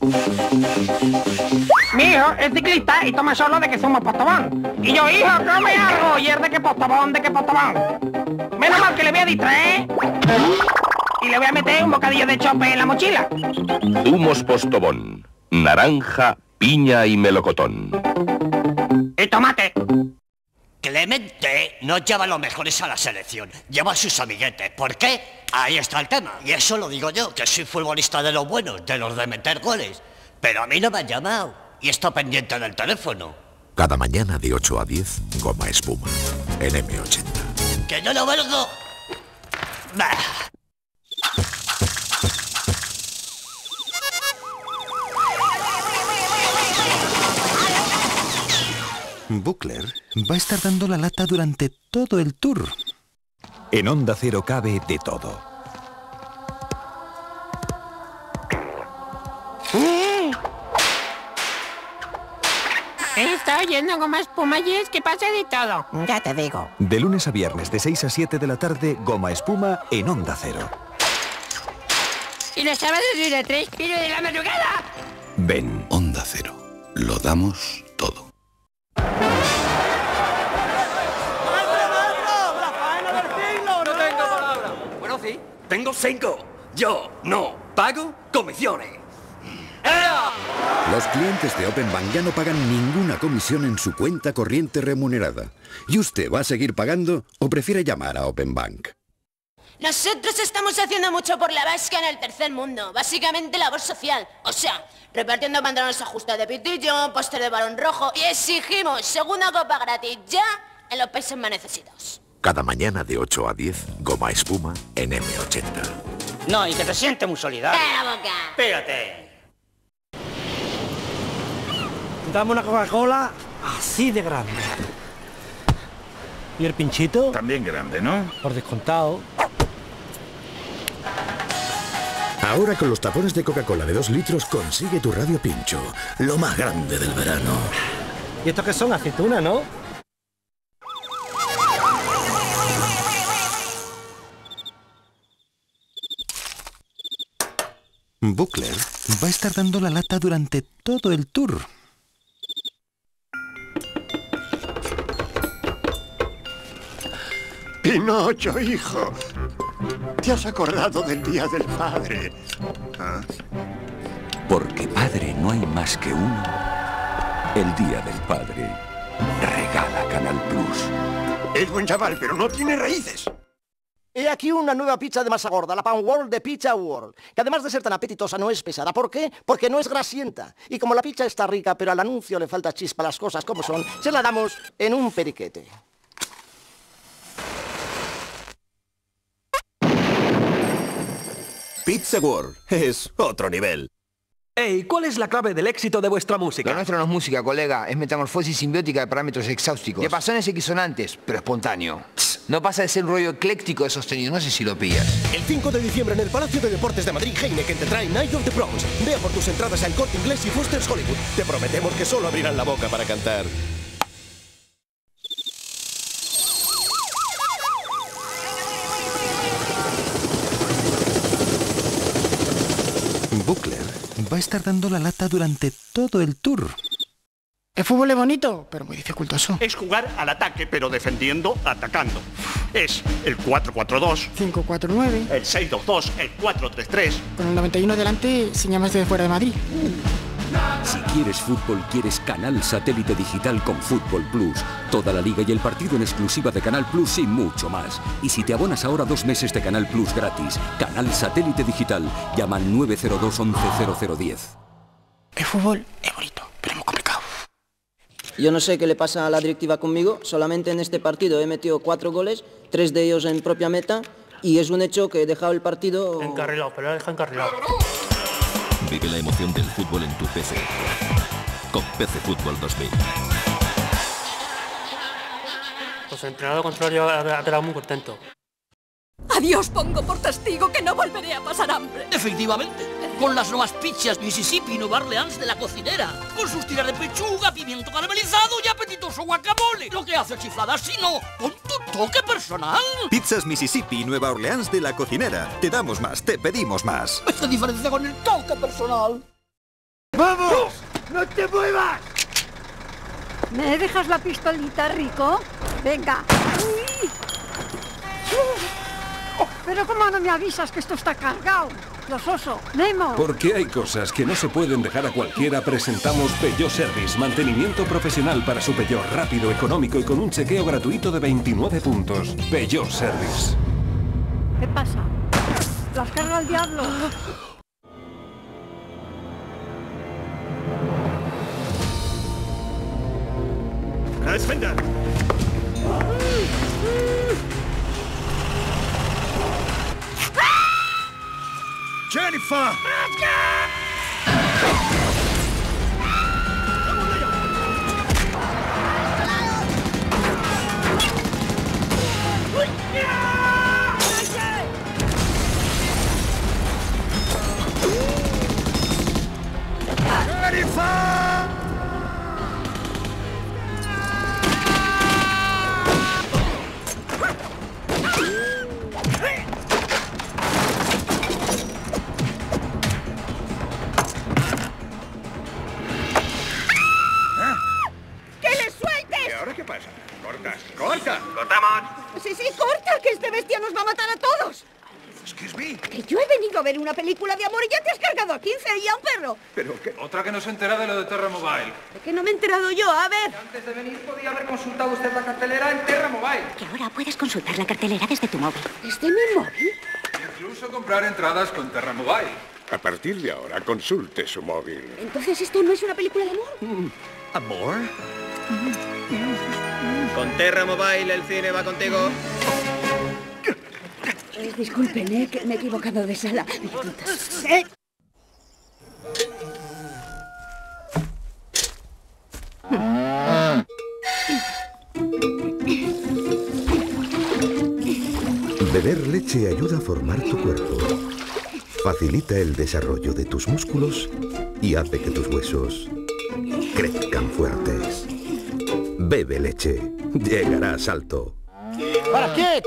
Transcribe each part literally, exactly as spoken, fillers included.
Mi hijo es ciclista y toma solo de que somos postobón. Y yo, hijo, come algo. Y es de que postobón, de que postobón. Menos mal que le voy a distraer. Y le voy a meter un bocadillo de chope en la mochila. Humos Postobón. Naranja, piña y melocotón. Y tomate. Clemente no lleva los mejores a la selección, lleva a sus amiguetes. ¿Por qué? Ahí está el tema. Y eso lo digo yo, que soy futbolista de los buenos, de los de meter goles. Pero a mí no me han llamado y está pendiente del teléfono. Cada mañana de ocho a diez, Goma Espuma, en eme ochenta. ¡Que yo lo valgo! Bah. Buckler va a estar dando la lata durante todo el tour. En Onda Cero cabe de todo. Está oyendo Goma Espuma y es que pasa de todo. Ya te digo. De lunes a viernes de seis a siete de la tarde, Goma Espuma en Onda Cero. Y los sábados de tres kilos de la madrugada. Ven. Onda Cero. Lo damos todo. Tengo cinco. Yo no pago comisiones. Los clientes de Open Bank ya no pagan ninguna comisión en su cuenta corriente remunerada. ¿Y usted va a seguir pagando o prefiere llamar a Open Bank? Nosotros estamos haciendo mucho por la vasca en el tercer mundo. Básicamente labor social. O sea, repartiendo pantalones ajustados de pitillo, póster de balón rojo y exigimos segunda copa gratis ya en los países más necesitados. Cada mañana de ocho a diez, Goma Espuma en eme ochenta. No, y que te sientes muy solidario. ¡Cállate la boca! Espérate. Dame una Coca-Cola así de grande. ¿Y el pinchito? También grande, ¿no? Por descontado. Ahora con los tapones de Coca-Cola de dos litros consigue tu radio pincho, lo más grande del verano. ¿Y estos qué son? Aceitunas, ¿no? Buckler va a estar dando la lata durante todo el tour. Pinocho, hijo. ¿Te has acordado del Día del Padre? ¿Ah? Porque padre no hay más que uno. El Día del Padre regala Canal Plus. Es buen chaval, pero no tiene raíces. He aquí una nueva pizza de masa gorda, la Pan World de Pizza World, que además de ser tan apetitosa no es pesada. ¿Por qué? Porque no es grasienta. Y como la pizza está rica, pero al anuncio le falta chispa, las cosas como son, se la damos en un periquete. Pizza World es otro nivel. Ey, ¿cuál es la clave del éxito de vuestra música? Lo nuestro no es música, colega. Es metamorfosis simbiótica de parámetros exhaustivos. Diapasones equisonantes, pero espontáneo. No pasa de ser un rollo ecléctico de sostenido. No sé si lo pillas. El cinco de diciembre en el Palacio de Deportes de Madrid, Heineken te trae Night of the Proms. Ve por tus entradas al Corte Inglés y Foster's Hollywood. Te prometemos que solo abrirán la boca para cantar. Buckler va a estar dando la lata durante todo el tour. El fútbol es bonito, pero muy dificultoso. Es jugar al ataque, pero defendiendo, atacando. Es el cuatro cuatro dos, cinco cuatro nueve, el seis dos dos, el cuatro tres tres. Con el noventa y uno delante, sin llamarse de fuera de Madrid. Si quieres fútbol, quieres Canal Satélite Digital con Fútbol Plus. Toda la liga y el partido en exclusiva de Canal Plus y mucho más. Y si te abonas ahora dos meses de Canal Plus gratis. Canal Satélite Digital. Llama al nueve cero dos once cero cero diez. El fútbol es bonito, pero muy complicado. Yo no sé qué le pasa a la directiva conmigo. Solamente en este partido he metido cuatro goles, tres de ellos en propia meta. Y es un hecho que he dejado el partido... Encarrilado, pero lo deja encarrilado. Vive la emoción del fútbol en tu P C. Con P C Fútbol dos mil. Pues el entrenador contrario ha quedado muy contento. Adiós, pongo por testigo que no volveré a pasar hambre. Efectivamente, con las nuevas pizzas Mississippi Nueva Orleans de la cocinera, con sus tiras de pechuga, pimiento caramelizado y apetitoso guacamole. Lo que hace chiflada, sino con tu toque personal. Pizzas Mississippi Nueva Orleans de la cocinera. Te damos más, te pedimos más. Esta diferencia con el toque personal. ¡Vamos! ¡No te muevas! ¿Me dejas la pistolita, Rico? Venga. Uy. Pero ¿cómo no me avisas que esto está cargado? Los oso, Nemo. Porque hay cosas que no se pueden dejar a cualquiera, presentamos Peugeot Service. Mantenimiento profesional para su Peugeot, rápido, económico y con un chequeo gratuito de veintinueve puntos. Peugeot Service. ¿Qué pasa? Las carga el diablo. ¡Defender! ¡Jennifer! ¡Corta! ¡Cortamos! Sí, sí, corta, que este bestia nos va a matar a todos. Excuse me. Que yo he venido a ver una película de amor y ya te has cargado a quince y a un perro. ¿Pero qué? Otra que no se entera de lo de Terra Mobile. ¿De qué no me he enterado yo? A ver. Antes de venir podía haber consultado usted la cartelera en Terra Mobile. Que ahora puedes consultar la cartelera desde tu móvil. ¿Desde mi móvil? Incluso comprar entradas con Terra Mobile. A partir de ahora, consulte su móvil. Entonces, ¿esto no es una película de amor? ¿Amor? Con Terra Mobile el cine va contigo. Eh, disculpen, eh, que me he equivocado de sala. ¿Eh? Beber leche ayuda a formar tu cuerpo. Facilita el desarrollo de tus músculos y hace que tus huesos crezcan fuertes. Bebe leche. Llegarás alto. ¡Para quieto!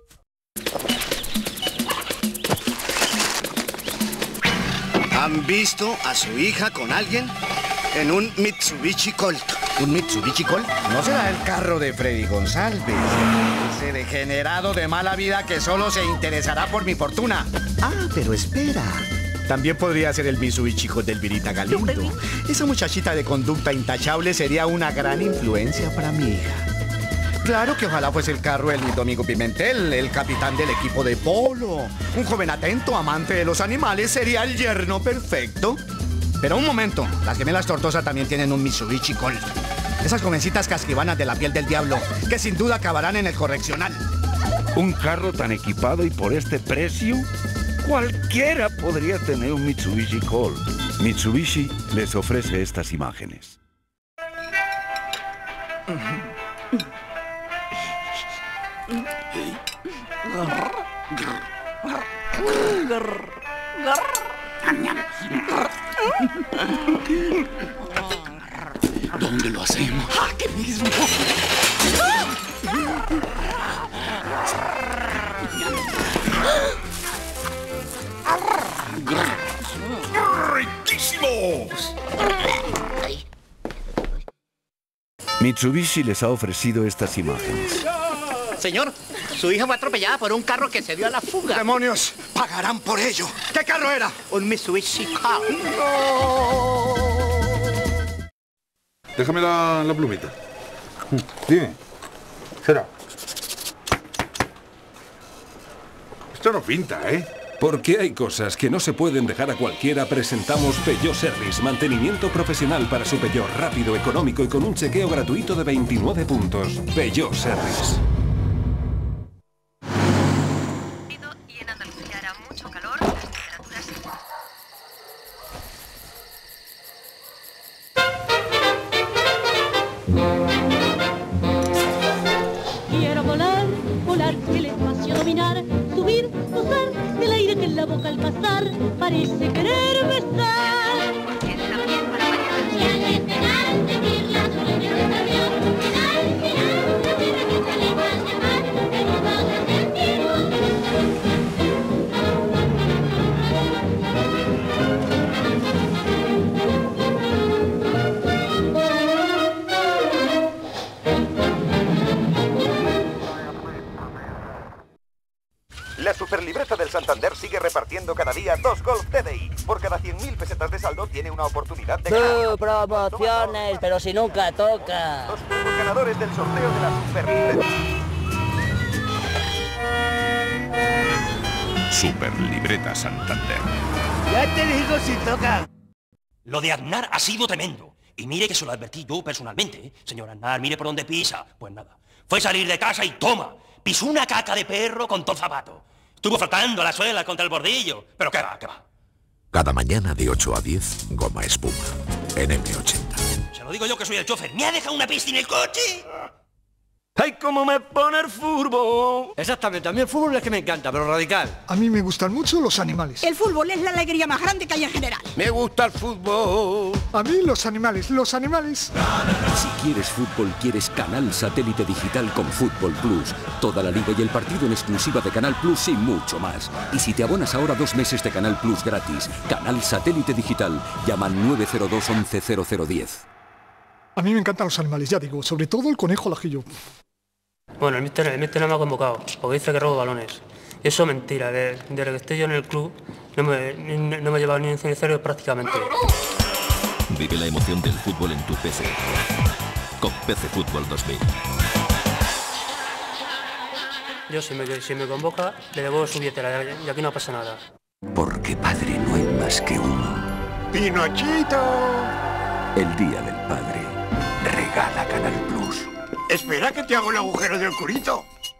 ¿Han visto a su hija con alguien? En un Mitsubishi Colt. ¿Un Mitsubishi Colt? No será el carro de Freddy González. Ese degenerado de mala vida que solo se interesará por mi fortuna. Ah, pero espera. También podría ser el Mitsubishi Colt del Virita Galindo. Esa muchachita de conducta intachable sería una gran influencia para mi hija. Claro que ojalá fuese el carro del Domingo Pimentel, el capitán del equipo de polo. Un joven atento, amante de los animales, sería el yerno perfecto. Pero un momento, las gemelas Tortosa también tienen un Mitsubishi Colt. Esas jovencitas casquivanas de la piel del diablo, que sin duda acabarán en el correccional. ¿Un carro tan equipado y por este precio? Cualquiera podría tener un Mitsubishi Colt. Mitsubishi les ofrece estas imágenes. ¿Dónde lo hacemos? ¡Aquí mismo! ¡Riquísimos! Mitsubishi les ha ofrecido estas imágenes. Señor, su hija fue atropellada por un carro que se dio a la fuga. ¡Demonios! ¡Pagarán por ello! ¿Qué carro era? Un Mitsubishi Colt. Déjame la, la plumita. Dime. Será. Esto no pinta, ¿eh? Porque hay cosas que no se pueden dejar a cualquiera, presentamos Peugeot Service. Mantenimiento profesional para su Peugeot, rápido, económico y con un chequeo gratuito de veintinueve puntos. Peugeot Service. Y en Andalucía hará mucho calor, las temperaturas... Quiero volar, volar, el espacio dominar, subir, gozar del aire que en la boca al pasar parece querer besar. Porque es también para mañana. Y al despegar, sentir la sueña de un avión, quedar mirando la tierra que está lejos de mar, que nos va a sentir repartiendo cada día dos Golf T D I. Por cada cien mil pesetas de saldo tiene una oportunidad de ganar. ¡Tú, promociones! Pero si nunca toca. Los nuevos ganadores del sorteo de la Superlibreta. Superlibreta Santander. Ya te digo si toca. Lo de Aznar ha sido tremendo. Y mire que se lo advertí yo personalmente, ¿eh? Señor Aznar, mire por dónde pisa. Pues nada, fue salir de casa y toma, pisó una caca de perro con todo el zapato. Estuvo frotando la suela contra el bordillo. Pero qué va, qué va. Cada mañana de ocho a diez, goma espuma. En eme ochenta. Se lo digo yo que soy el chofer. ¿Me ha dejado una pista en el coche? ¡Ay, cómo me pone el fútbol! Exactamente, a mí el fútbol es que me encanta, pero radical. A mí me gustan mucho los animales. El fútbol es la alegría más grande que hay en general. Me gusta el fútbol. A mí los animales, los animales. Si quieres fútbol, quieres Canal Satélite Digital con Fútbol Plus. Toda la liga y el partido en exclusiva de Canal Plus y mucho más. Y si te abonas ahora dos meses de Canal Plus gratis. Canal Satélite Digital. Llama al nueve cero dos once cero cero diez. A mí me encantan los animales, ya digo, sobre todo el conejo al ajillo. Bueno, el míster, el míster no me ha convocado, porque dice que robo balones. Y eso es mentira, que desde que estoy yo en el club no me, no, no me he llevado ni un cenicero prácticamente. Vive la emoción del fútbol en tu P C. Con P C Fútbol dos mil. Yo si me, si me convoca, le devuelvo su billetera y aquí no pasa nada. Porque padre no hay más que uno. ¡Pinochito! El día del padre regala Canal Plus. Espera que te hago el agujero del curito.